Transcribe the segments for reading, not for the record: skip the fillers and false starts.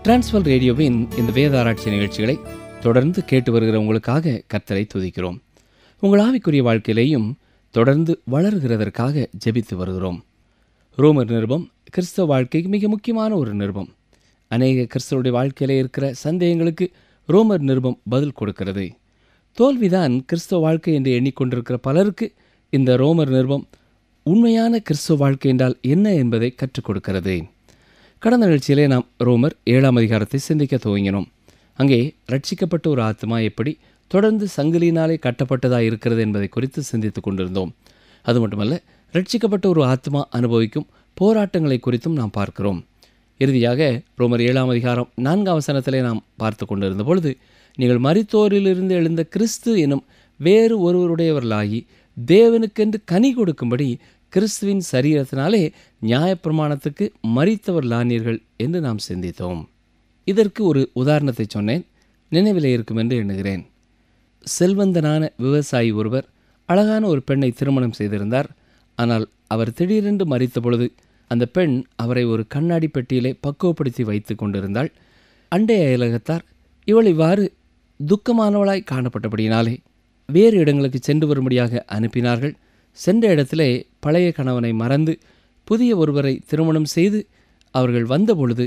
Transfer ரேடியோவின் இந்த வேத ஆராய்ச்சி நிகழ்ச்சிகளை தொடர்ந்து கேட்டு வருகிற உங்களுக்காக கர்த்தரை துதிக்கிறோம். உங்கள் ஆவிக்குரிய வாழ்க்கையிலேயும் தொடர்ந்து வளர்கிறதற்காக ஜெபித்து வருகிறோம். ரோமர் நிருபம் கிறிஸ்தவ வாழ்க்கைக்கு மிக முக்கியமான ஒரு நிருபம். அநேக கிறிஸ்தவருடைய வாழ்க்கையிலே இருக்கிற சந்தேகங்களுக்கு ரோமர் நிருபம் பதில் கொடுக்கிறது. தோல்விதான் கிறிஸ்தவ வாழ்க்கை என்று எண்ணிக்கொண்டிருக்கிற பலருக்கு இந்த ரோமர் நிருபம் உண்மையான கிறிஸ்தவ வாழ்க்கை என்றால் என்ன என்பதை கற்றுக் கொடுக்கிறது. கடந்த நிகழ்ச்சியிலே நாம் ரோமர் 7ஆம் அதிகாரத்தை சிந்திக்க துவங்கினோம். அங்கே ரட்சிக்கப்பட்ட ஒரு ஆத்மா எப்படி தொடர்ந்து சங்கிலியினாலே கட்டப்பட்டதாக இருக்கிறது என்பதை குறித்து சிந்தித்து கொண்டிருந்தோம். அது மட்டுமல்ல, ரட்சிக்கப்பட்ட ஒரு ஆத்மா அனுபவிக்கும் போராட்டங்களை குறித்தும் நாம் பார்க்கிறோம். இறுதியாக ரோமர் 7ஆம் அதிகாரம் 4ஆம் வசனத்திலே நாம் பார்த்து கொண்டிருந்த பொழுது, நீங்கள் மரித்தோரிலிருந்து எழுந்த கிறிஸ்து எனும் வேறு ஒருவருடையவர்களாகி தேவனுக்கென்று கனி கொடுக்கும்படி கிறிஸ்துவின் சரீரத்தினாலே நியாயப்பிரமாணத்துக்கு மரித்தவர்களானீர்கள் என்று நாம் சிந்தித்தோம். இதற்கு ஒரு உதாரணத்தை சொன்னேன், நினைவிலே இருக்கும் என்று எண்ணுகிறேன். செல்வந்தனான விவசாயி ஒருவர் அழகான ஒரு பெண்ணை திருமணம் செய்திருந்தார். ஆனால் அவர் திடீரென்று மரித்த பொழுது அந்த பெண் அவரை ஒரு கண்ணாடி பெட்டியிலே பக்குவப்படுத்தி வைத்து கொண்டிருந்தாள். அண்டைய அயலகத்தார் இவள் இவ்வாறு துக்கமானவளாய் காணப்பட்டபடியினாலே வேறு இடங்களுக்கு சென்று வரும்படியாக அனுப்பினார்கள். சென்ற இடத்திலே பழைய கணவனை மறந்து புதிய ஒருவரை திருமணம் செய்து அவர்கள் வந்தபொழுது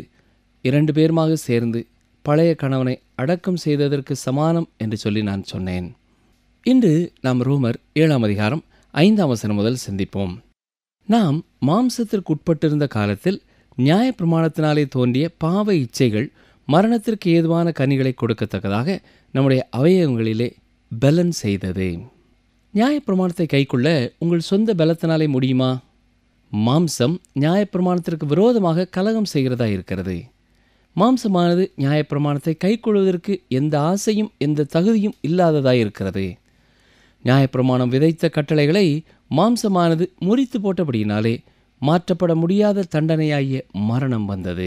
2 பேருமாக சேர்ந்து பழைய கணவனை அடக்கம் செய்ததற்கு சமானம் என்று சொல்லி நான் சொன்னேன். இன்று நாம் ரோமர் 7ஆம் அதிகாரம் 5ஆம் வசனம் முதல் சிந்திப்போம். நாம் மாம்சத்திற்கு உட்பட்டிருந்த காலத்தில் நியாயப்பிரமாணத்தினாலே தோன்றிய பாவ இச்சைகள் மரணத்திற்கு ஏதுவான கனிகளை கொடுக்கத்தக்கதாக நம்முடைய அவயவங்களிலே பலன் செய்தது. நியாயப்பிரமாணத்தை கைக்கொள்ள உங்கள் சொந்த பலத்தினாலே முடியுமா? மாம்சம் நியாயப்பிரமாணத்திற்கு விரோதமாக கலகம் செய்கிறதா இருக்கிறது. மாம்சமானது நியாயப்பிரமாணத்தை கைக்கொள்வதற்கு எந்த ஆசையும் எந்த தகுதியும் இல்லாததாய் இருக்கிறது. நியாயப்பிரமாணம் விதைத்த கட்டளைகளை மாம்சமானது முறித்து போட்டபடியினாலே மாற்றப்பட முடியாத தண்டனையாகிய மரணம் வந்தது.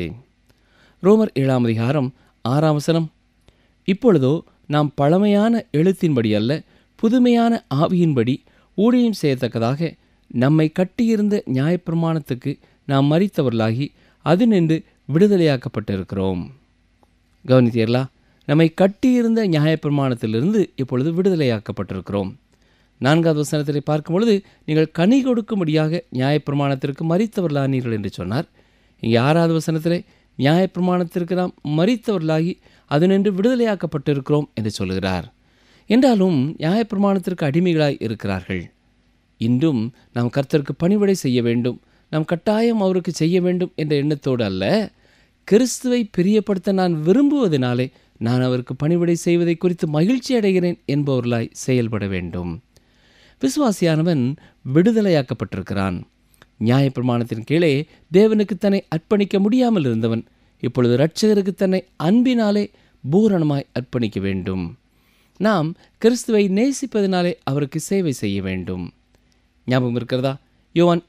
ரோமர் 7ஆம் அதிகாரம் 6ஆம் வசனம், இப்பொழுதோ நாம் பழமையான எழுத்தின்படி அல்ல, புதுமையான ஆவியின்படி ஊழியம் செய்யத்தக்கதாக நம்மை கட்டியிருந்த நியாயப்பிரமாணத்துக்கு நாம் மரித்தவர்களாகி அது நின்று விடுதலையாக்கப்பட்டிருக்கிறோம். கவனித்தீர்களா? நம்மை கட்டியிருந்த நியாயப்பிரமாணத்திலிருந்து இப்பொழுது விடுதலையாக்கப்பட்டிருக்கிறோம். 4ஆவது வசனத்திலே பார்க்கும் பொழுது, நீங்கள் கனி கொடுக்கும்படியாக நியாயப்பிரமாணத்திற்கு மரித்தவர்களானீர்கள் என்று சொன்னார். இங்கே 6ஆவது வசனத்திலே நியாயப்பிரமாணத்திற்கு நாம் மரித்தவர்களாகி அது நின்று விடுதலையாக்கப்பட்டிருக்கிறோம் என்று சொல்கிறார். என்றாலும் நியாயப்பிரமாணத்திற்கு அடிமைகளாய் இருக்கிறார்கள். இன்றும் நாம் கர்த்தருக்கு பணிவிடை செய்ய வேண்டும், நாம் கட்டாயம் அவருக்கு செய்ய வேண்டும் என்ற எண்ணத்தோடு அல்ல, கிறிஸ்துவை பிரியப்படுத்த நான் விரும்புவதனாலே நான் அவருக்கு பணிவிடை செய்வதை குறித்து மகிழ்ச்சி அடைகிறேன் என்பவர்களாய் செயல்பட வேண்டும். விசுவாசியானவன் விடுதலையாக்கப்பட்டிருக்கிறான். நியாயப்பிரமாணத்தின் கீழே தேவனுக்கு தன்னை அர்ப்பணிக்க முடியாமல் இருந்தவன் இப்பொழுது இரட்சகருக்கு தன்னை அன்பினாலே பூரணமாய் அர்ப்பணிக்க வேண்டும். நாம் கிறிஸ்துவை நேசிப்பதனாலே அவருக்கு சேவை செய்ய வேண்டும். ஞாபகம் இருக்கிறதா? யோவான்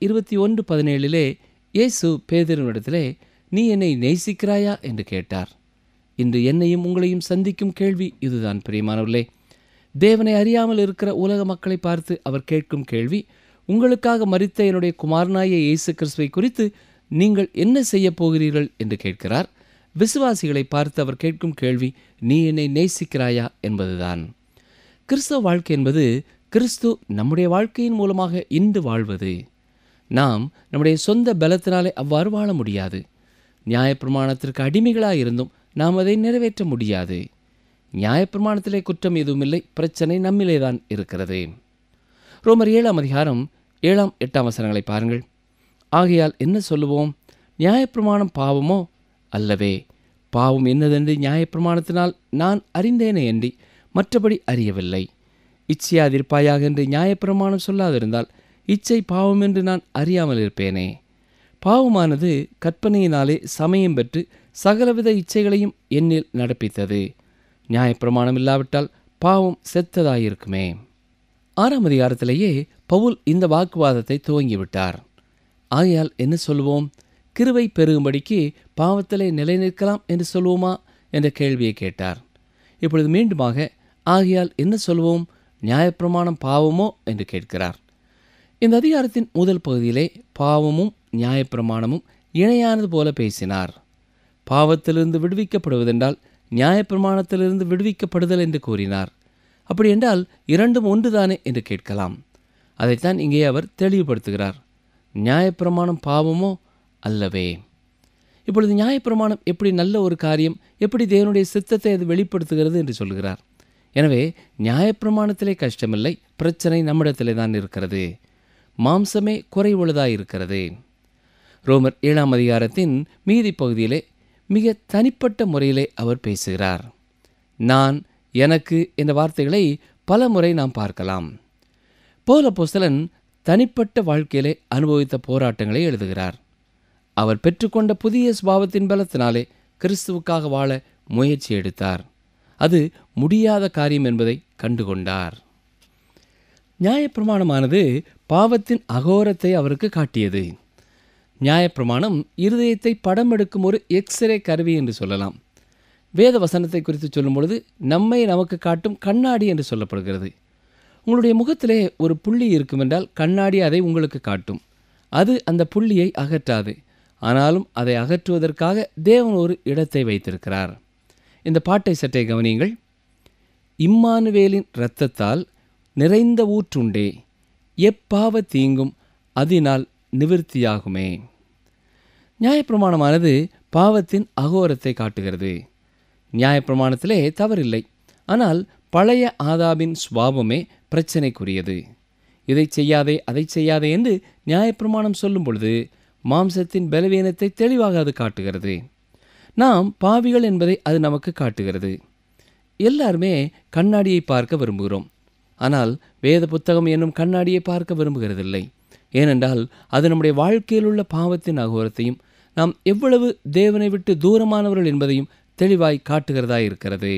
21:17 இயேசு பேதுருவினிடத்திலே, நீ என்னை நேசிக்கிறாயா என்று கேட்டார். இன்று என்னையும் உங்களையும் சந்திக்கும் கேள்வி இதுதான் பிரியமானவர்களே. தேவனை அறியாமல் இருக்கிற உலக மக்களை பார்த்து அவர் கேட்கும் கேள்வி, உங்களுக்காக மரித்த என்னுடைய குமாரனாய இயேசு கிறிஸ்துவை குறித்து நீங்கள் என்ன செய்ய போகிறீர்கள் என்று கேட்கிறார். விசுவாசிகளை பார்த்து அவர் கேட்கும் கேள்வி, நீ என்னை நேசிக்கிறாயா என்பதுதான். கிறிஸ்தவ வாழ்க்கை என்பது கிறிஸ்து நம்முடைய வாழ்க்கையின் மூலமாக இன்று வாழ்வது. நாம் நம்முடைய சொந்த பலத்தினாலே அவ்வாறு வாழ முடியாது. நியாயப்பிரமாணத்திற்கு அடிமைகளாக இருந்தும் நாம் அதை நிறைவேற்ற முடியாது. நியாயப்பிரமாணத்திலே குற்றம் எதுவுமில்லை, பிரச்சனை நம்மிலே தான் இருக்கிறது. ரோமர் 7ஆம் அதிகாரம் 7ஆம் 8ஆம் வசனங்களை பாருங்கள். ஆகையால் என்ன சொல்லுவோம்? நியாயப்பிரமாணம் பாவமோ? அல்லவே. பாவம் என்னதென்று நியாயப்பிரமாணத்தினால் நான் அறிந்தேனே அன்றி மற்றபடி அறியவில்லை. இச்சையாதிருப்பாயாக என்று நியாயப்பிரமாணம் சொல்லாதிருந்தால் இச்சை பாவம் என்று நான் அறியாமல் இருப்பேனே. பாவமானது கற்பனையினாலே சமயம் பெற்று சகலவித இச்சைகளையும் என்னில் நடப்பித்தது. நியாயப்பிரமாணம் இல்லாவிட்டால் பாவம் செத்ததாயிருக்குமே. 6ஆம் அதிகாரத்திலேயே பவுல் இந்த வாக்குவாதத்தை துவங்கிவிட்டார். ஆகையால் என்ன சொல்லுவோம்? கிருபை பெருகும்படிக்கு பாவத்திலே நிலை நிற்கலாம் என்று சொல்வோமா என்ற கேள்வியை கேட்டார். இப்பொழுது மீண்டுமாக ஆகையால் என்ன சொல்வோம்? நியாயப்பிரமாணம் பாவமோ என்று கேட்கிறார். இந்த அதிகாரத்தின் முதல் பகுதியிலே பாவமும் நியாயப்பிரமாணமும் இணையானது போல பேசினார். பாவத்திலிருந்து விடுவிக்கப்படுவதென்றால் நியாயப்பிரமாணத்திலிருந்து விடுவிக்கப்படுதல் என்று கூறினார். அப்படி என்றால் இரண்டும் ஒன்றுதானே என்று கேட்கலாம். அதைத்தான் இங்கே அவர் தெளிவுபடுத்துகிறார். நியாயப்பிரமாணம் பாவமோ? அல்லவே. இப்பொழுது நியாயப்பிரமாணம் எப்படி நல்ல ஒரு காரியம், எப்படி தேவனுடைய சித்தத்தை அது வெளிப்படுத்துகிறது என்று சொல்கிறார். எனவே நியாயப்பிரமாணத்திலே கஷ்டமில்லை, பிரச்சனை நம்மிடத்திலே தான் இருக்கிறது. மாம்சமே குறைவுள்ளதாக இருக்கிறது. ரோமர் 7ஆம் அதிகாரத்தின் மீதி பகுதியிலே மிக தனிப்பட்ட முறையிலே அவர் பேசுகிறார். நான், எனக்கு என்ற வார்த்தைகளை பல முறை நாம் பார்க்கலாம். பவுல் அப்போஸ்தலன் தனிப்பட்ட வாழ்க்கையிலே அனுபவித்த போராட்டங்களை எழுதுகிறார். அவர் பெற்றுக்கொண்ட புதிய சுபாவத்தின் பலத்தினாலே கிறிஸ்துவுக்காக வாழ முயற்சி எடுத்தார். அது முடியாத காரியம் என்பதை கண்டுகொண்டார். நியாயப்பிரமாணமானது பாவத்தின் அகோரத்தை அவருக்கு காட்டியது. நியாயப்பிரமாணம் இருதயத்தை படம் எடுக்கும் ஒரு எக்ஸ்ரே கருவி என்று சொல்லலாம். வேத வசனத்தை குறித்து சொல்லும் பொழுது நம்மை நமக்கு காட்டும் கண்ணாடி என்று சொல்லப்படுகிறது. உங்களுடைய முகத்திலே ஒரு புள்ளி இருக்கும் என்றால் கண்ணாடி அதை உங்களுக்கு காட்டும். அது அந்த புள்ளியை அகற்றாது. ஆனாலும் அதை அகற்றுவதற்காக தேவன் ஒரு இடத்தை வைத்திருக்கிறார். இந்த பாட்டை சற்றே கவனியுங்கள். இம்மானுவேலின் இரத்தத்தால் நிறைந்த ஊற்றுண்டே, எப்பாவ தீங்கும் அதனால் நிவிர்த்தியாகுமே. நியாயப்பிரமாணமானது பாவத்தின் அகோரத்தை காட்டுகிறது. நியாயப்பிரமாணத்திலே தவறில்லை. ஆனால் பழைய ஆதாமின் சுபாவமே பிரச்சனைக்குரியது. இதை செய்யாதே, அதை செய்யாதே என்று நியாயப்பிரமாணம் சொல்லும் பொழுது மாம்சத்தின் பலவீனத்தை தெளிவாக அது காட்டுகிறது. நாம் பாவிகள் என்பதை அது நமக்கு காட்டுகிறது. எல்லாருமே கண்ணாடியை பார்க்க விரும்புகிறோம். ஆனால் வேத புத்தகம் என்னும் கண்ணாடியை பார்க்க விரும்புகிறதில்லை. ஏனென்றால் அது நம்முடைய வாழ்க்கையில் உள்ள பாவத்தின் அகோரத்தையும் நாம் எவ்வளவு தேவனை விட்டு தூரமானவர்கள் என்பதையும் தெளிவாய் காட்டுகிறதா இருக்கிறது.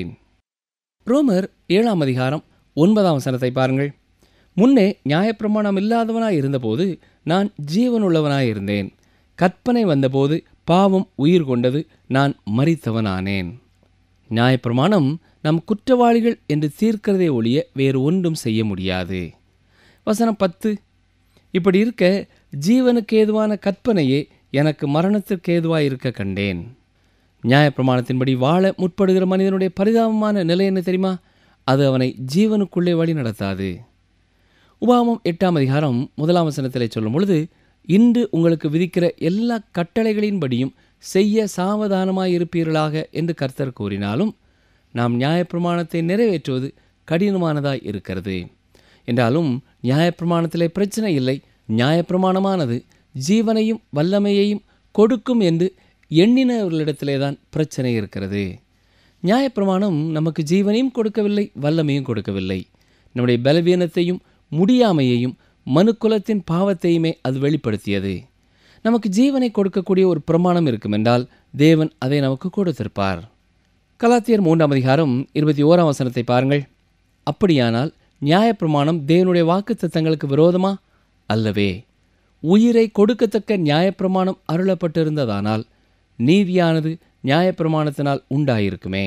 ரோமர் 7ஆம் அதிகாரம் 9ஆம் வசனத்தை பாருங்கள். முன்னே நியாயப்பிரமாணம் இல்லாதவனாய் இருந்தபோது நான் ஜீவனுள்ளவனாய் இருந்தேன். கற்பனை வந்தபோது பாவம் உயிர் கொண்டது, நான் மரித்தவனானேன். நியாயப்பிரமாணம் நம் குற்றவாளிகள் என்று தீர்க்கிறதை ஒழிய வேறு ஒன்றும் செய்ய முடியாது. வசனம் 10. இப்படி இருக்க ஜீவனுக்கு ஏதுவான கற்பனையே எனக்கு மரணத்திற்கு ஏதுவாய் இருக்க கண்டேன். நியாயப்பிரமாணத்தின்படி வாழ முற்படுகிற மனிதனுடைய பரிதாபமான நிலை என்ன தெரியுமா? அது அவனை ஜீவனுக்குள்ளே வழி நடத்தாது. உபாகமம் 8ஆம் அதிகாரம் 1ஆம் வசனத்திலே சொல்லும் பொழுது, இன்று உங்களுக்கு விதிக்கிற எல்லா கட்டளைகளின்படியும் செய்ய சாவதானமாயிருப்பீர்களாக என்று கர்த்தர் கூறினாலும் நாம் நியாயப்பிரமாணத்தை நிறைவேற்றுவது கடினமானதாய் இருக்கிறது. என்றாலும் நியாயப்பிரமாணத்திலே பிரச்சனை இல்லை. நியாயப்பிரமாணமானது ஜீவனையும் வல்லமையையும் கொடுக்கும் என்று எண்ணினவர்களிடத்திலே தான் பிரச்சனை இருக்கிறது. நியாயப்பிரமாணம் நமக்கு ஜீவனையும் கொடுக்கவில்லை, வல்லமையும் கொடுக்கவில்லை. நம்முடைய பலவீனத்தையும் முடியாமையையும் மனுக்குலத்தின் பாவத்தையுமே அது வெளிப்படுத்தியது. நமக்கு ஜீவனை கொடுக்கக்கூடிய ஒரு பிரமாணம் இருக்கும் என்றால் தேவன் அதை நமக்கு கொடுத்திருப்பார். கலாத்தியர் 3ஆம் அதிகாரம் 21ஆம் வசனத்தை பாருங்கள். அப்படியானால் நியாயப்பிரமாணம் தேவனுடைய வாக்குத்தத்தங்களுக்கு விரோதமா? அல்லவே. உயிரை கொடுக்கத்தக்க நியாயப்பிரமாணம் அருளப்பட்டிருந்ததானால் நீதியானது நியாயப்பிரமாணத்தினால் உண்டாயிருக்குமே.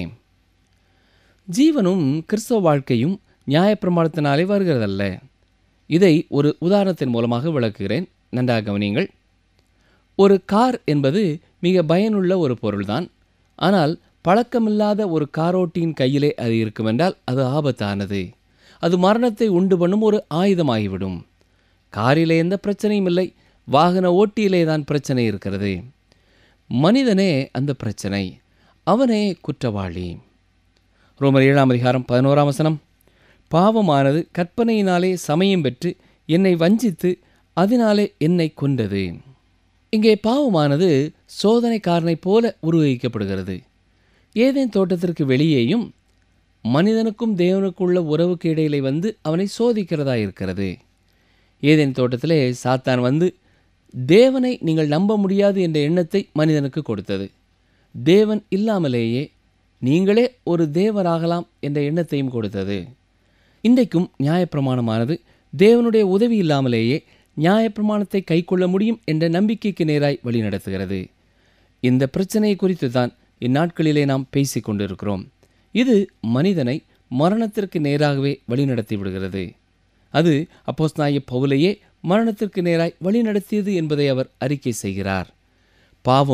ஜீவனும் கிறிஸ்தவ வாழ்க்கையும் நியாயப்பிரமாணத்தினாலே வருகிறதல்ல. இதை ஒரு உதாரணத்தின் மூலமாக விளக்குகிறேன். நன்றாக கவனியுங்கள். ஒரு கார் என்பது மிக பயனுள்ள ஒரு பொருள்தான். ஆனால் பழக்கமில்லாத ஒரு காரோட்டியின் கையிலே அது இருக்குமென்றால் அது ஆபத்தானது. அது மரணத்தை உண்டு பண்ணும் ஒரு ஆயுதமாகிவிடும். காரிலே எந்த பிரச்சனையும் இல்லை, வாகன ஓட்டியிலே தான் பிரச்சனை இருக்கிறது. மனிதனே அந்த பிரச்சனை, அவனே குற்றவாளி. ரோமர் 7ஆம் அதிகாரம் 11ஆம் வசனம். பாவமானது கற்பனையினாலே சமயம் பெற்று என்னை வஞ்சித்து அதனாலே என்னை கொண்டது. இங்கே பாவமானது சோதனைக்காரனைப் போல உருவகிக்கப்படுகிறது. ஏதேன் தோட்டத்திற்கு வெளியேயும் மனிதனுக்கும் தேவனுக்குள்ள உறவுக்கு இடையிலே வந்து அவனை சோதிக்கிறதா இருக்கிறது. ஏதேன் தோட்டத்திலே சாத்தான் வந்து தேவனை நீங்கள் நம்ப முடியாது என்ற எண்ணத்தை மனிதனுக்கு கொடுத்தது. தேவன் இல்லாமலேயே நீங்களே ஒரு தேவராகலாம் என்ற எண்ணத்தையும் கொடுத்தது. இன்றைக்கும் நியாயப்பிரமாணமானது தேவனுடைய உதவி இல்லாமலேயே நியாயப்பிரமாணத்தை கைக்கொள்ள முடியும் என்ற நம்பிக்கைக்கு நேராய் வழிநடத்துகிறது. இந்த பிரச்சனையை குறித்து தான் இந்நாட்களிலே நாம் பேசிக் கொண்டிருக்கிறோம். இது மனிதனை மரணத்திற்கு நேராகவே வழிநடத்தி விடுகிறது. அது அப்போஸ்தலனாகிய பவுலையே மரணத்திற்கு நேராய் வழிநடத்தியது என்பதை அவர் அறிக்கை செய்கிறார். பாவம்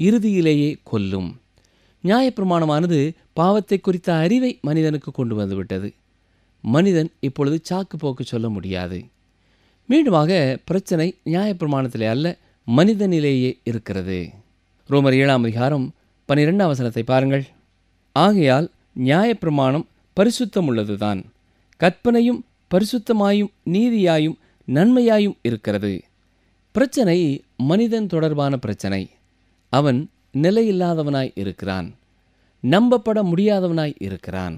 இறுதியிலேயே கொல்லும். நியாயப்பிரமாணமானது பாவத்தை குறித்த அறிவை மனிதனுக்கு கொண்டு வந்துவிட்டது. மனிதன் இப்பொழுது சாக்கு போக்கு சொல்ல முடியாது. மீண்டுமாக பிரச்சனை நியாயப்பிரமாணத்திலே அல்ல, மனிதனிலேயே இருக்கிறது. ரோமர் 7ஆம் அதிகாரம் 12ஆம் வசனத்தை பாருங்கள். ஆகையால் நியாயப்பிரமாணம் பரிசுத்தம் உள்ளதுதான், கற்பனையும் பரிசுத்தமாயும் நீதியாயும் நன்மையாயும் இருக்கிறது. பிரச்சனை மனிதன் தொடர்பான பிரச்சனை. அவன் நிலையில்லாதவனாய் இருக்கிறான், நம்பப்பட முடியாதவனாய் இருக்கிறான்.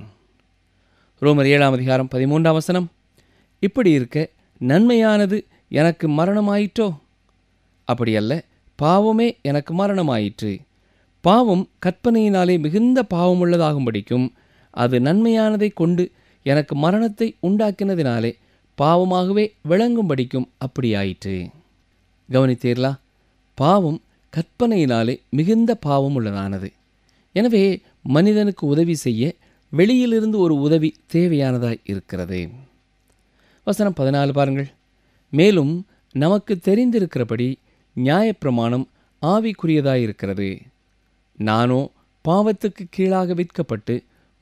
ரோமர் 7ஆம் அதிகாரம் 13ஆம் வசனம், இப்படி இருக்க நன்மையானது எனக்கு மரணமாயிற்றோ? அப்படியல்ல, பாவமே எனக்கு மரணமாயிற்று. பாவம் கற்பனையினாலே மிகுந்த பாவமுள்ளதாகும்படிக்கும் அது நன்மையானதை கொண்டு எனக்கு மரணத்தை உண்டாக்கினதினாலே பாவமாகவே விளங்கும்படிக்கும் அப்படியாயிற்று. கவனித்தீர்களா? பாவம் கற்பனையினாலே மிகுந்த பாவம் உள்ளதானது. எனவே மனிதனுக்கு உதவி செய்ய வெளியிலிருந்து ஒரு உதவி தேவையானதாய் இருக்கிறது. வசனம் 14 பாருங்கள். மேலும் நமக்கு தெரிந்திருக்கிறபடி நியாயப்பிரமாணம் ஆவிக்குரியதாயிருக்கிறது. நானோ பாவத்துக்கு கீழாக விற்கப்பட்டு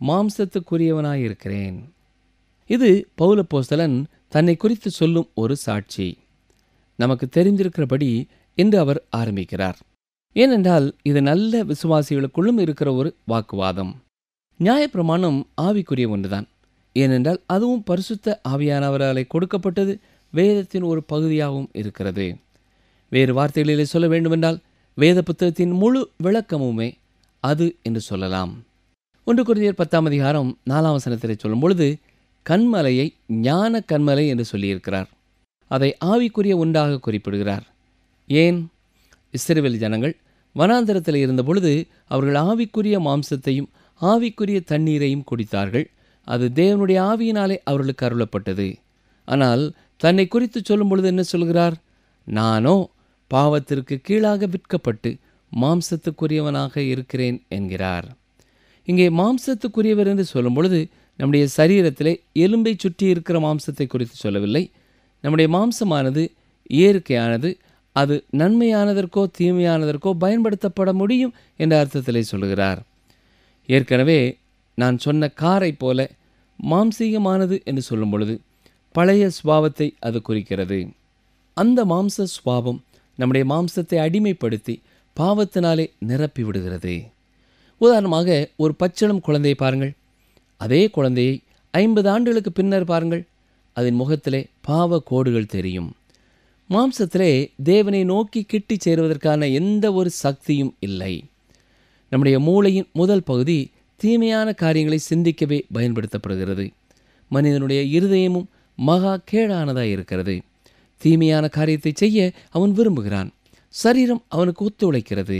மாம்சத்துக்குரியவனாயிருக்கிறேன். இது பவுலப்போஸ்தலன் தன்னை குறித்து சொல்லும் ஒரு சாட்சி. நமக்கு தெரிந்திருக்கிறபடி என்று அவர் ஆரம்பிக்கிறார். ஏனென்றால் இது நல்ல விசுவாசிகளுக்குள்ளும் இருக்கிற ஒரு வாக்குவாதம். நியாயப்பிரமாணம் ஆவிக்குரிய ஒன்றுதான். ஏனென்றால் அதுவும் பரிசுத்த ஆவியானவராலே கொடுக்கப்பட்டது, வேதத்தின் ஒரு பகுதியாகவும் இருக்கிறது. வேறு வார்த்தைகளிலே சொல்ல வேண்டுமென்றால் வேத புத்தகத்தின் முழு விளக்கமுமே அது என்று சொல்லலாம். 1 கொரிந்தியர் 10ஆம் அதிகாரம் 4ஆம் வசனத்திலே சொல்லும் பொழுது கன்மலையை ஞான கன்மலை என்று சொல்லியிருக்கிறார். அதை ஆவிக்குரிய ஒன்றாக குறிப்பிடுகிறார். ஏன்? இஸ்ரவேல் ஜனங்கள் வனாந்தரத்தில் இருந்தபொழுது அவர்கள் ஆவிக்குரிய மாம்சத்தையும் ஆவிக்குரிய தண்ணீரையும் குடித்தார்கள். அது தேவனுடைய ஆவியினாலே அவர்களுக்கு அருளப்பட்டது. ஆனால் தன்னை குறித்து சொல்லும் பொழுது என்ன சொல்கிறார்? நானோ பாவத்திற்கு கீழாக விற்கப்பட்டு மாம்சத்துக்குரியவனாக இருக்கிறேன் என்கிறார். இங்கே மாம்சத்துக்குரியவர் என்று சொல்லும் பொழுது நம்முடைய சரீரத்திலே எலும்பை சுற்றி இருக்கிற மாம்சத்தை குறித்து சொல்லவில்லை. நம்முடைய மாம்சமானது இயற்கையானது, அது நன்மையானதற்கோ தீமையானதற்கோ பயன்படுத்தப்பட முடியும் என்ற அர்த்தத்திலே சொல்லுகிறார். ஏற்கனவே நான் சொன்ன காரை போல மாம்சீகமானது என்று சொல்லும் பொழுது பழைய சுபாவத்தை அது குறிக்கிறது. அந்த மாம்ச சுபாவம் நம்முடைய மாம்சத்தை அடிமைப்படுத்தி பாவத்தினாலே நிரப்பி விடுகிறது. உதாரணமாக ஒரு பச்சிளம் குழந்தையை பாருங்கள். அதே குழந்தையை 50 ஆண்டுகளுக்கு பின்னர் பாருங்கள். அதன் முகத்திலே பாவ கோடுகள் தெரியும். மாம்சத்திலே தேவனை நோக்கி கிட்டி சேருவதற்கான எந்த ஒரு சக்தியும் இல்லை. நம்முடைய மூளையின் முதல் பகுதி தீமையான காரியங்களை சிந்திக்கவே பயன்படுத்தப்படுகிறது. மனிதனுடைய இருதயமும் மகா கேடானதாய் இருக்கிறது. தீமையான காரியத்தை செய்ய அவன் விரும்புகிறான். சரீரம் அவனுக்கு ஒத்துழைக்கிறது.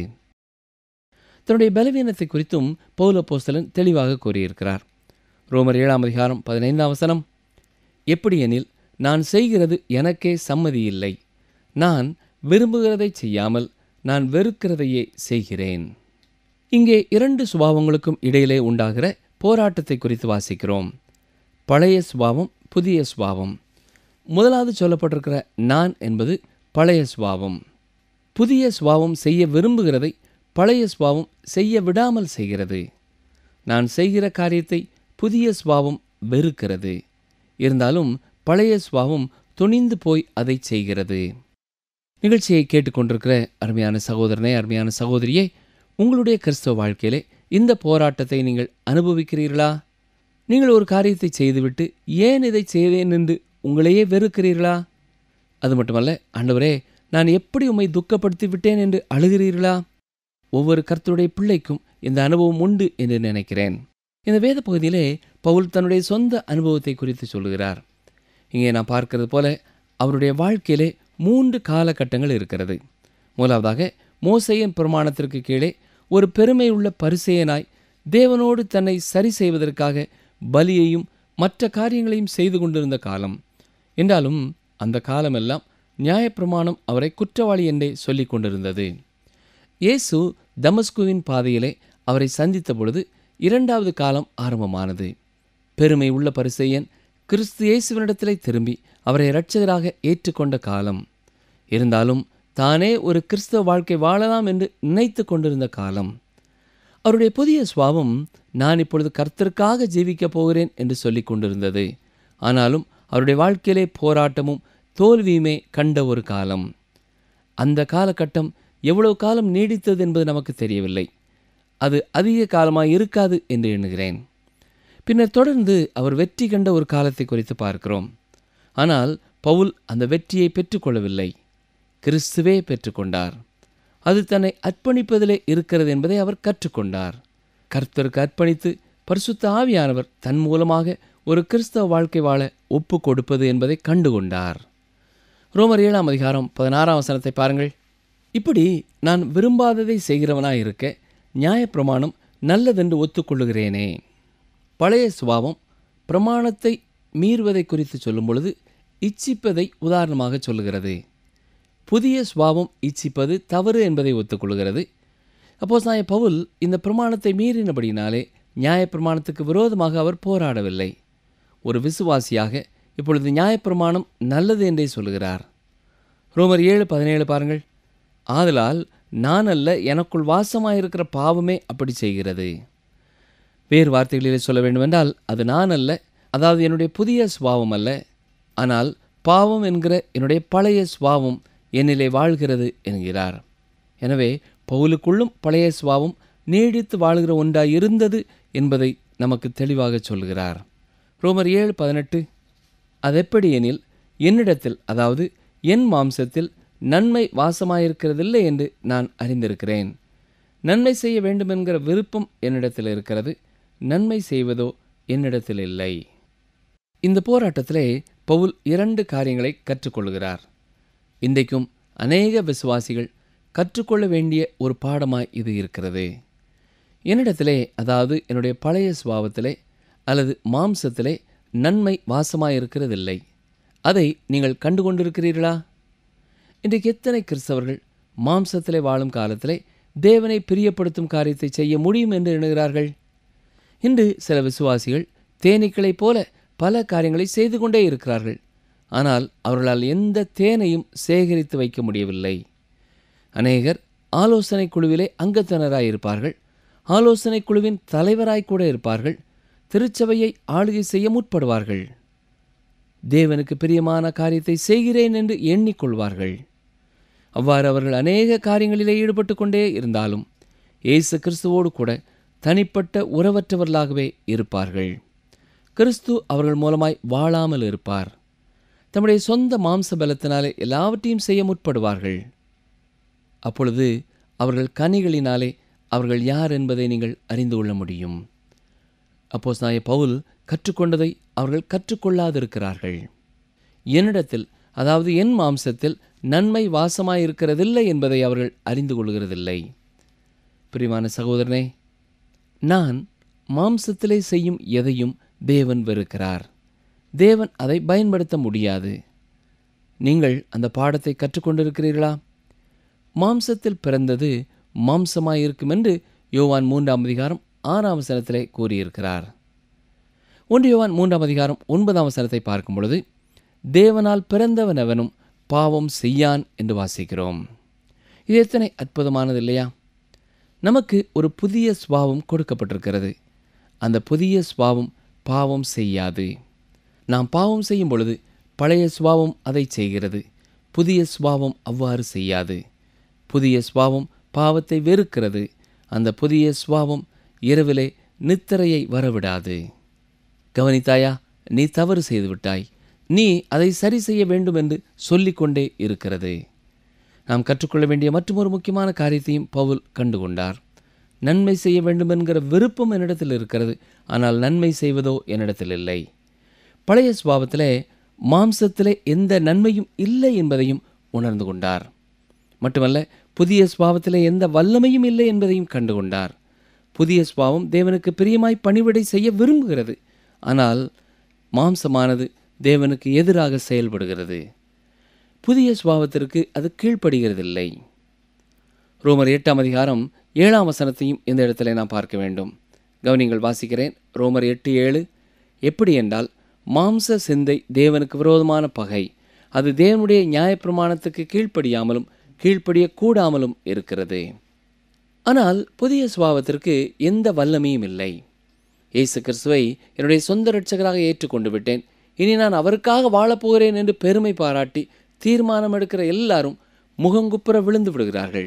தன்னுடைய பலவீனத்தை குறித்தும் பவுலப்போஸ்தலன் தெளிவாக கூறியிருக்கிறார். ரோமர் 7ஆம் அதிகாரம் 15ஆம் வசனம், எப்படியெனில் நான் செய்கிறது எனக்கே சம்மதியில்லை, நான் விரும்புகிறதை செய்யாமல் நான் வெறுக்கிறதையே செய்கிறேன். இங்கே 2 சுபாவங்களுக்கும் இடையிலே உண்டாகிற போராட்டத்தை குறித்து வாசிக்கிறோம். பழைய சுபாவம், புதிய சுபாவம். முதலாவது சொல்லப்பட்டிருக்கிற நான் என்பது பழைய சுபாவம். புதிய சுபாவம் செய்ய விரும்புகிறதை பழைய சுபாவம் செய்ய விடாமல் செய்கிறது. நான் செய்கிற காரியத்தை புதிய சுபாவம் வெறுக்கிறது. இருந்தாலும் பழைய சுபாவம் துணிந்து போய் அதை செய்கிறது. நிகழ்ச்சியை கேட்டுக்கொண்டிருக்கிற அருமையான சகோதரனே, அருமையான சகோதரியே, உங்களுடைய கிறிஸ்தவ வாழ்க்கையிலே இந்த போராட்டத்தை நீங்கள் அனுபவிக்கிறீர்களா? நீங்கள் ஒரு காரியத்தை செய்துவிட்டு ஏன் இதை செய்தேன் என்று உங்களையே வெறுக்கிறீர்களா? அது மட்டுமல்ல, ஆண்டவரே நான் எப்படி உம்மை துக்கப்படுத்தி விட்டேன் என்று அழுகிறீர்களா? ஒவ்வொரு கர்த்தருடைய பிள்ளைக்கும் இந்த அனுபவம் உண்டு என்று நினைக்கிறேன். இந்த வேத பகுதியிலே பவுல் தன்னுடைய சொந்த அனுபவத்தை குறித்து சொல்லுகிறார். இங்கே நான் பார்க்கிறது போல அவருடைய வாழ்க்கையிலே 3 காலகட்டங்கள் இருக்கிறது. முதலாவதாக மோசேயின் பிரமாணத்திற்கு கீழே ஒரு பெருமை உள்ள பரிசேயனாய் தேவனோடு தன்னை சரி செய்வதற்காக பலியையும் மற்ற காரியங்களையும் செய்து கொண்டிருந்த காலம். என்றாலும் அந்த காலமெல்லாம் நியாயப்பிரமாணம் அவரை குற்றவாளி என்றே சொல்லிக் கொண்டிருந்தது. இயேசு தமஸ்குவின் பாதையிலே அவரை சந்தித்த பொழுது 2வது காலம் ஆரம்பமானது. பெருமை உள்ள பரிசேயன் கிறிஸ்து இயேசுவினிடத்திலே திரும்பி அவரை இரட்சகராக ஏற்றுக்கொண்ட காலம். இருந்தாலும் தானே ஒரு கிறிஸ்தவ வாழ்க்கை வாழலாம் என்று நினைத்து கொண்டிருந்த காலம். அவருடைய புதிய சுபாவம் நான் இப்பொழுது கர்த்தருக்காக ஜீவிக்கப் போகிறேன் என்று சொல்லிக் கொண்டிருந்தது. ஆனாலும் அவருடைய வாழ்க்கையிலே போராட்டமும் தோல்வியுமே கண்ட ஒரு காலம். அந்த காலகட்டம் எவ்வளவு காலம் நீடித்தது என்பது நமக்கு தெரியவில்லை. அது அதிக காலமாக இருக்காது என்று எண்ணுகிறேன். பின்னர் தொடர்ந்து அவர் வெற்றி கண்ட ஒரு காலத்தை குறித்து பார்க்கிறோம். ஆனால் பவுல் அந்த வெற்றியை பெற்றுக்கொள்ளவில்லை. கிறிஸ்துவே பெற்றுக்கொண்டார். அது தன்னை அர்ப்பணிப்பதிலே இருக்கிறது என்பதை அவர் கற்றுக்கொண்டார். கர்த்தருக்கு அர்ப்பணித்து பரிசுத்த ஆவியானவர் தன் மூலமாக ஒரு கிறிஸ்தவ வாழ்க்கை வாழ ஒப்பு கொடுப்பது என்பதை கண்டுகொண்டார். ரோமர் 7:16 பாருங்கள். இப்படி நான் விரும்பாததை செய்கிறவனாயிருக்க நியாயப்பிரமாணம் நல்லதென்று ஒத்துக்கொள்ளுகிறேனே. பழைய சுபாவம் பிரமாணத்தை மீறுவதை குறித்து சொல்லும் பொழுது இச்சிப்பதை உதாரணமாக சொல்லுகிறது. புதிய சுபாவம் இச்சிப்பது தவறு என்பதை ஒத்துக்கொள்கிறது. அப்போஸ்தலனாகிய பவுல் இந்த பிரமாணத்தை மீறினபடினாலே நியாயப்பிரமாணத்துக்கு விரோதமாக அவர் போராடவில்லை. ஒரு விசுவாசியாக இப்பொழுது நியாயப்பிரமாணம் நல்லது என்றே சொல்லுகிறார். ரோமர் 7:17 பாருங்கள். ஆதலால் நான் அல்ல, எனக்குள் வாசமாயிருக்கிற பாவமே அப்படி செய்கிறது. வேறு வார்த்தைகளிலே சொல்ல வேண்டுமென்றால் அது நான் அல்ல, அதாவது என்னுடைய புதிய சுபாவம் அல்ல, ஆனால் பாவம் என்கிற என்னுடைய பழைய சுபாவம் என்னிலே வாழ்கிறது என்கிறார். எனவே பவுலுக்குள்ளும் பழைய சுபாவம் நீடித்து வாழ்கிற ஒன்றாய் இருந்தது என்பதை நமக்கு தெளிவாக சொல்கிறார். ரோமர் 7:18 அதெப்படி எனில் என்னிடத்தில், அதாவது என் மாம்சத்தில் நன்மை வாசமாயிருக்கிறதில்லை என்று நான் அறிந்திருக்கிறேன். நன்மை செய்ய வேண்டுமென்கிற விருப்பம் என்னிடத்தில் இருக்கிறது, நன்மை செய்வதோ என்னிடத்தில் இல்லை. இந்த போராட்டத்திலே பவுல் 2 காரியங்களை கற்றுக்கொள்கிறார். இன்றைக்கும் அநேக விசுவாசிகள் கற்றுக்கொள்ள வேண்டிய ஒரு பாடமாய் இது இருக்கிறது. என்னிடத்திலே, அதாவது என்னுடைய பழைய சுபாவத்திலே அல்லது மாம்சத்திலே நன்மை வாசமாயிருக்கிறதில்லை. அதை நீங்கள் கண்டுகொண்டிருக்கிறீர்களா? இன்றைக்கு எத்தனை கிறிஸ்தவர்கள் மாம்சத்திலே வாழும் காலத்திலே தேவனை பிரியப்படுத்தும் காரியத்தை செய்ய முடியும் என்று எண்ணுகிறார்கள்? இன்று சில விசுவாசிகள் தேனீக்களைப் போல பல காரியங்களை செய்து கொண்டே இருக்கிறார்கள். ஆனால் அவர்களால் எந்த தேனையும் சேகரித்து வைக்க முடியவில்லை. அநேகர் ஆலோசனை குழுவிலே அங்கத்தினராய் இருப்பார்கள், ஆலோசனை குழுவின் தலைவராய் கூட இருப்பார்கள், திருச்சபையை ஆளுகை செய்ய முற்படுவார்கள். தேவனுக்கு பிரியமான காரியத்தை செய்கிறேன் என்று எண்ணிக்கொள்வார்கள். அவ்வாறு அவர்கள் அநேக காரியங்களிலே ஈடுபட்டு கொண்டே இருந்தாலும் இயேசு கிறிஸ்துவோடு கூட தனிப்பட்ட உறவற்றவர்களாகவே இருப்பார்கள். கிறிஸ்து அவர்கள் மூலமாய் வாழாமல் இருப்பார். தம்முடைய சொந்த மாம்ச பலத்தினாலே எல்லாவற்றையும் செய்ய முற்படுவார்கள். அப்பொழுது அவர்கள் கனிகளினாலே அவர்கள் யார் என்பதை நீங்கள் அறிந்து கொள்ள முடியும். அப்போஸ்தலனாகிய பவுல் கற்றுக்கொண்டதை அவர்கள் கற்றுக்கொள்ளாதிருக்கிறார்கள். என்னிடத்தில், அதாவது என் மாம்சத்தில் நன்மை வாசமாயிருக்கிறதில்லை என்பதை அவர்கள் அறிந்து கொள்கிறதில்லை. பிரியமான சகோதரனே, நான் மாம்சத்திலே செய்யும் எதையும் தேவன் வெறுக்கிறார். தேவன் அதை பயன்படுத்த முடியாது. நீங்கள் அந்த பாடத்தை கற்றுக்கொண்டிருக்கிறீர்களா? மாம்சத்தில் பிறந்தது மாம்சமாயிருக்கும் என்று யோவான் 3:6 கூறியிருக்கிறார். 1 யோவான் 3:9 பார்க்கும் பொழுது தேவனால் பிறந்தவன் எவனும் பாவம் செய்யான் என்று வாசிக்கிறோம். இது எத்தனை அற்புதமானது இல்லையா? நமக்கு ஒரு புதிய சுபாவம் கொடுக்கப்பட்டிருக்கிறது. அந்த புதிய சுபாவம் பாவம் செய்யாது. நாம் பாவம் செய்யும் பொழுது பழைய சுபாவம் அதை செய்கிறது. புதிய சுபாவம் அவ்வாறு செய்யாது. புதிய சுபாவம் பாவத்தை வெறுக்கிறது. அந்த புதிய சுபாவம் இரவிலே நித்திரையை வரவிடாது. கவனித்தாயா? நீ தவறு செய்துவிட்டாய், நீ அதை சரி செய்ய வேண்டும் என்று சொல்லிக்கொண்டே இருக்கிறது. நாம் கற்றுக்கொள்ள வேண்டிய மற்றொரு முக்கியமான காரியத்தையும் பவுல் கண்டுகொண்டார். நன்மை செய்ய வேண்டும் என்கிற விருப்பம் என்னிடத்தில் இருக்கிறது, ஆனால் நன்மை செய்வதோ என்னிடத்தில் இல்லை. பழைய சுபாவத்திலே மாம்சத்திலே எந்த நன்மையும் இல்லை என்பதையும் உணர்ந்து கொண்டார். மட்டுமல்ல, புதிய சுபாவத்திலே எந்த வல்லமையும் இல்லை என்பதையும் கண்டுகொண்டார். புதிய சுபாவம் தேவனுக்கு பிரியமாய் பணிவிடை செய்ய விரும்புகிறது, ஆனால் மாம்சமானது தேவனுக்கு எதிராக செயல்படுகிறது. புதிய சுபாவத்திற்கு அது கீழ்ப்படுகிறதில்லை. ரோமர் 8:7 இந்த இடத்துல நாம் பார்க்க வேண்டும். கவனிங்கள், வாசிக்கிறேன். ரோமர் 8:7 எப்படி என்றால், மாம்ச சிந்தை தேவனுக்கு விரோதமான பகை. அது தேவனுடைய நியாயப்பிரமாணத்துக்கு கீழ்ப்படியாமலும் கீழ்ப்படியக்கூடாமலும் இருக்கிறது. ஆனால் புதிய சுபாவத்திற்கு எந்த வல்லமையும் இல்லை. இயேசு கிறிஸ்துவை என்னுடைய சொந்த இரட்சகராக ஏற்றுக்கொண்டு விட்டேன், இனி நான் அவருக்காக வாழப்போகிறேன் என்று பெருமை பாராட்டி தீர்மானம் எடுக்கிற எல்லாரும் முகங்குப்புற விழுந்து விடுகிறார்கள்.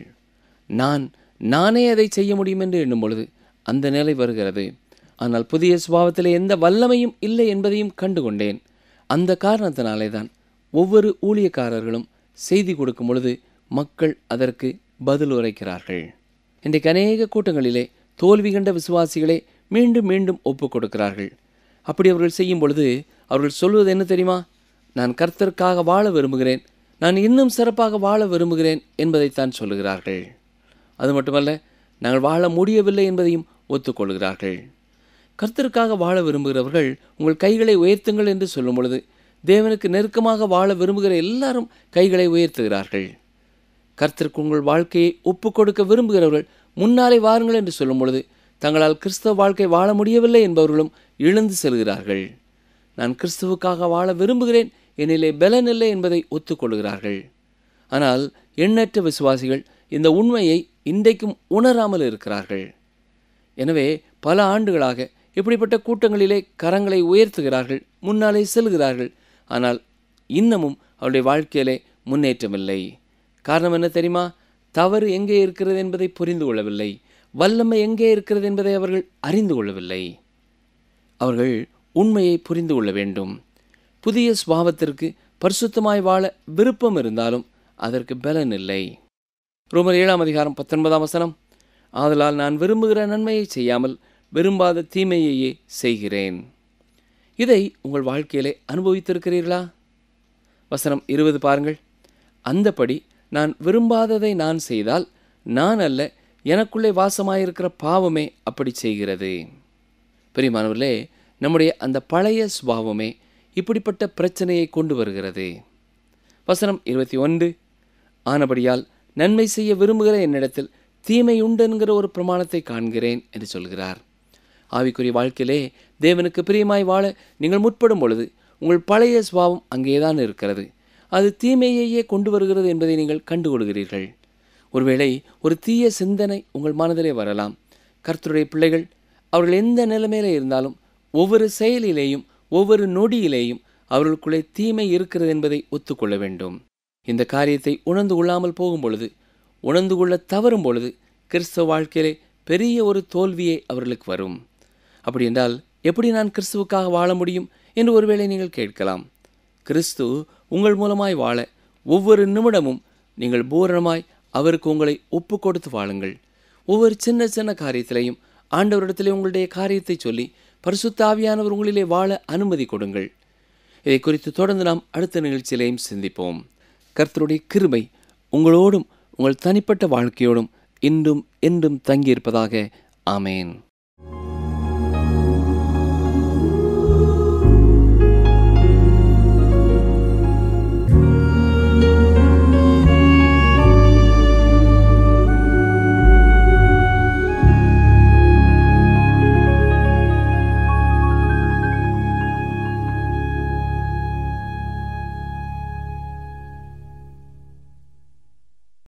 நானே அதை செய்ய முடியும் என்று எண்ணும் பொழுது அந்த நிலை வருகிறது. ஆனால் புதிய சுபாவத்திலே எந்த வல்லமையும் இல்லை என்பதையும் கண்டுகொண்டேன். அந்த காரணத்தினாலே தான் ஒவ்வொரு ஊழியக்காரர்களும் செய்தி கொடுக்கும் பொழுது மக்கள் அதற்கு பதில் உரைக்கிறார்கள். இன்றைக்கு அநேக கூட்டங்களிலே தோல்வி கண்ட விசுவாசிகளே மீண்டும் மீண்டும் ஒப்புக் கொடுக்கிறார்கள். அப்படி அவர்கள் செய்யும் பொழுது அவர்கள் சொல்வது என்ன தெரியுமா? நான் கர்த்தருக்காக வாழ விரும்புகிறேன், நான் இன்னும் சிறப்பாக வாழ விரும்புகிறேன் என்பதைத்தான் சொல்லுகிறார்கள். அது மட்டுமல்ல, நாங்கள் வாழ முடியவில்லை என்பதையும் ஒத்துக்கொள்கிறார்கள். கர்த்தருக்காக வாழ விரும்புகிறவர்கள் உங்கள் கைகளை உயர்த்துங்கள் என்று சொல்லும் பொழுது தேவனுக்கு நெருக்கமாக வாழ விரும்புகிற எல்லாரும் கைகளை உயர்த்துகிறார்கள். கர்த்தருக்கு உங்கள் வாழ்க்கையை ஒப்புக் கொடுக்க விரும்புகிறவர்கள் முன்னாலே வாருங்கள் என்று சொல்லும் பொழுது தங்களால் கிறிஸ்தவ வாழ்க்கை வாழ முடியவில்லை என்பவர்களும் இழந்து செல்கிறார்கள். நான் கிறிஸ்துவுக்காக வாழ விரும்புகிறேன், என்னிலே பலன் இல்லை என்பதை ஒத்துக்கொள்கிறார்கள். ஆனால் எண்ணற்ற விசுவாசிகள் இந்த உண்மையை இன்றைக்கும் உணராமல் இருக்கிறார்கள். எனவே பல ஆண்டுகளாக இப்படிப்பட்ட கூட்டங்களிலே கரங்களை உயர்த்துகிறார்கள், முன்னாலே செல்கிறார்கள். ஆனால் இன்னமும் அவருடைய வாழ்க்கையிலே முன்னேற்றமில்லை. காரணம் என்ன தெரியுமா? தவறு எங்கே இருக்கிறது என்பதை புரிந்து கொள்ளவில்லை. வல்லமை எங்கே இருக்கிறது என்பதை அவர்கள் அறிந்து கொள்ளவில்லை. அவர்கள் உண்மையை புரிந்து கொள்ள வேண்டும். புதிய சுபாவத்திற்கு பரிசுத்தமாய் வாழ விருப்பம் இருந்தாலும் அதற்கு பலன் இல்லை. ரோமர் 7:19 ஆதலால் நான் விரும்புகிற நன்மையை செய்யாமல் விரும்பாத தீமையையே செய்கிறேன். இதை உங்கள் வாழ்க்கையிலே அனுபவித்திருக்கிறீர்களா? வசனம் 20 பாருங்கள். அந்தபடி நான் விரும்பாததை நான் செய்தால் நான் அல்ல, எனக்குள்ளே வாசமாயிருக்கிற பாவமே அப்படி செய்கிறது. பிரியமானவர்களே, நம்முடைய அந்த பழைய சுபாவமே இப்படிப்பட்ட பிரச்சனையை கொண்டு வருகிறது. வசனம் 21 ஆனபடியால் நன்மை செய்ய விரும்புகிற என்னிடத்தில் தீமை உண்டு என்கிற ஒரு பிரமாணத்தை காண்கிறேன் என்று சொல்கிறார். ஆவிக்குரிய வாழ்க்கையிலே தேவனுக்கு பிரியமாய் வாழ நீங்கள் முற்படும் பொழுது உங்கள் பழைய சுபாவம் அங்கேதான் இருக்கிறது. அது தீமையையே கொண்டு வருகிறது என்பதை நீங்கள் கண்டுகொள்கிறீர்கள். ஒருவேளை ஒரு தீய சிந்தனை உங்கள் மனதிலே வரலாம். கர்த்தருடைய பிள்ளைகள் அவர்கள் எந்த நிலைமையிலே இருந்தாலும் ஒவ்வொரு செயலிலேயும் ஒவ்வொரு நொடியிலேயும் அவர்களுக்குள்ளே தீமை இருக்கிறது என்பதை ஒத்துக்கொள்ள வேண்டும். இந்த காரியத்தை உணர்ந்து கொள்ளாமல் போகும் பொழுது, உணர்ந்து கொள்ள தவறும் பொழுது கிறிஸ்தவ வாழ்க்கையிலே பெரிய ஒரு தோல்வியே அவர்களுக்கு வரும். அப்படி என்றால் எப்படி நான் கிறிஸ்துவுக்காக வாழ முடியும் என்று ஒருவேளை நீங்கள் கேட்கலாம். கிறிஸ்து உங்கள் மூலமாய் வாழ ஒவ்வொரு நிமிடமும் நீங்கள் பூரணமாய் அவருக்கு உங்களை ஒப்பு கொடுத்து வாழுங்கள். ஒவ்வொரு சின்ன சின்ன காரியத்திலையும் ஆண்டவரிடத்திலே உங்களுடைய காரியத்தை சொல்லி பரிசுத்த ஆவியானவர் உங்களிலே வாழ அனுமதி கொடுங்கள். இதை குறித்து தொடர்ந்து நாம் அடுத்த நிகழ்ச்சியிலையும் சிந்திப்போம். கர்த்தருடைய கிருபை உங்களோடும் உங்கள் தனிப்பட்ட வாழ்க்கையோடும் இன்றும் என்றும் தங்கியிருப்பதாக. ஆமேன்.